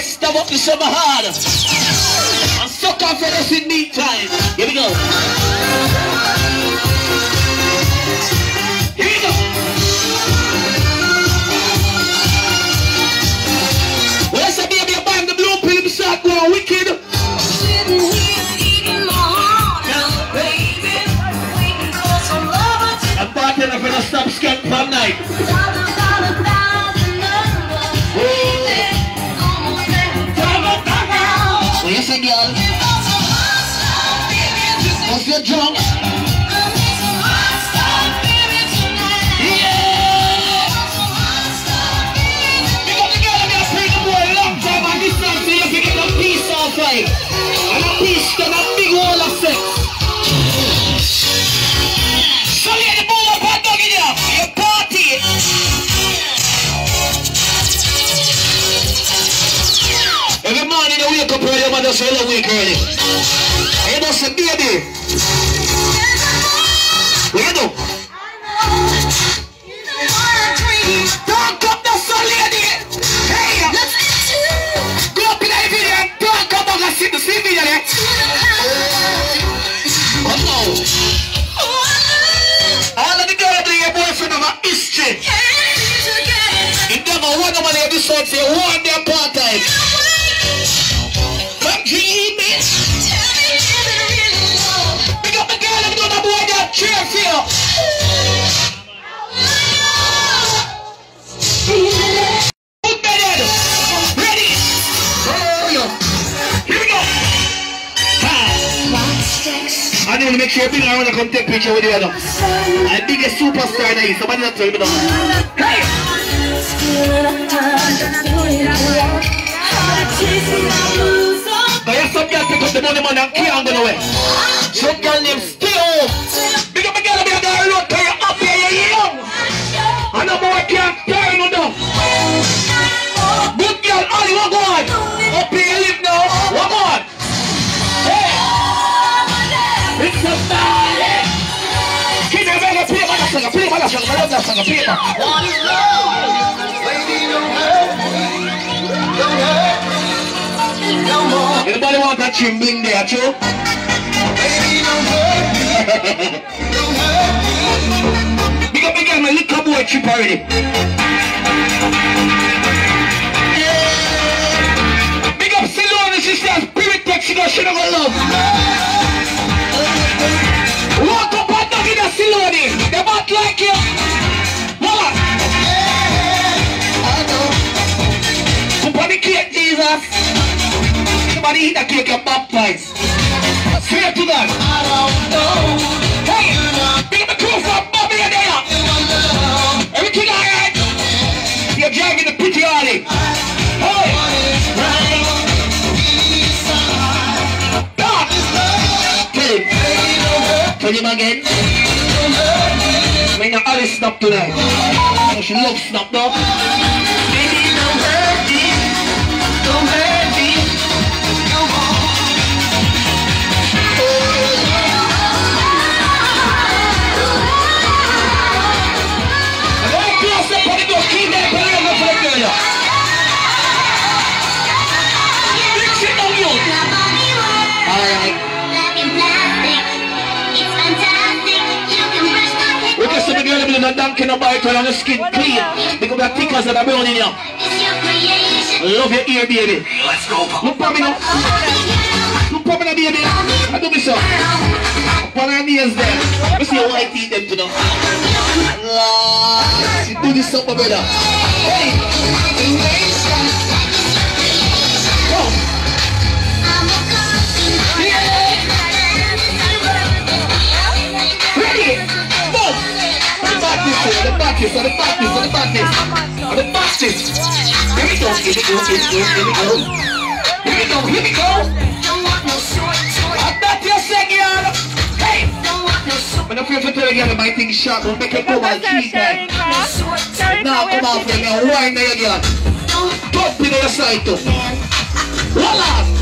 Stab up the summer hard. And suck off for us in meantime. Here we go. Here we go. Well, I said, baby, I bang the blue pill, start going wicked. Sitting here eating my heart out, baby. Waiting for some lovers. I'm bartender for the stop skank from night. What you say, girl? What's your drunk? Fight. And a piece can a big wall of sex. So let the ball up and dog in here. You party. Every morning you wake up early, your mother say you wake early. And you don't say, baby. What you do? Don't come the sun, lady. Hey, go up in the video and don't come back and see the same video there. Oh no. All of the girls do your boyfriend have a history. If they have one of them on this side, say one day part time. But dreaming. Pick up the girl and do the boy that cheer for you. I need to make sure people around come take picture with you. I'm biggest superstar now. Somebody not tell me now. Hey! But yes, some girl pick up the money man and can't go nowhere. Some girl named stay home. Big up a girl be a girl road because you're up here, you're young. And no boy can't turn you down. Good girl, all you want go on. Up here you live now. Come on. Hey! It's a ballad. Keep your bag of paper, that's like a paper, that's like a paper, that's like a paper. One is love. Lady, don't hurt me. Don't hurt me no more. Anybody want that trim bling there, too? Baby, don't hurt me. Don't hurt me. Big up again, my little boy trip already. Big up Ceylon, she says, spirit text, she don't love. Walk up and knock in a Siloni. They might like you. What? Come on the cake, Jesus. Somebody eat the cake and baptize. Swear to God. I don't know. Hey, big up the crew from Bobby and there. Everything alright? You're driving the pretty alley. Hey. Tell him. Tell him again. May not Alice snap tonight. So she loves snap now. Baby, don't hurt me. Don't hurt me. No more. And then close up on the door. Keep that put it over for the girl. Fix it on you. Alright. We just see the girl with a donkey no bite on the skin clean. Because the thickers that are burning in you. Love your ear, baby. Let's go. Look for me now. Look for me now, baby. I do me so. Put her knees there. You see your white teeth them to know. You do this up, my brother. Hey. Come. Ready? Go. The badness. Here we go. I bet you're singing. Hey. When I feel for telling you, my thing shot will make it go and cheat. Now come on, baby. Wine there again. Don't be on your side too. Voila.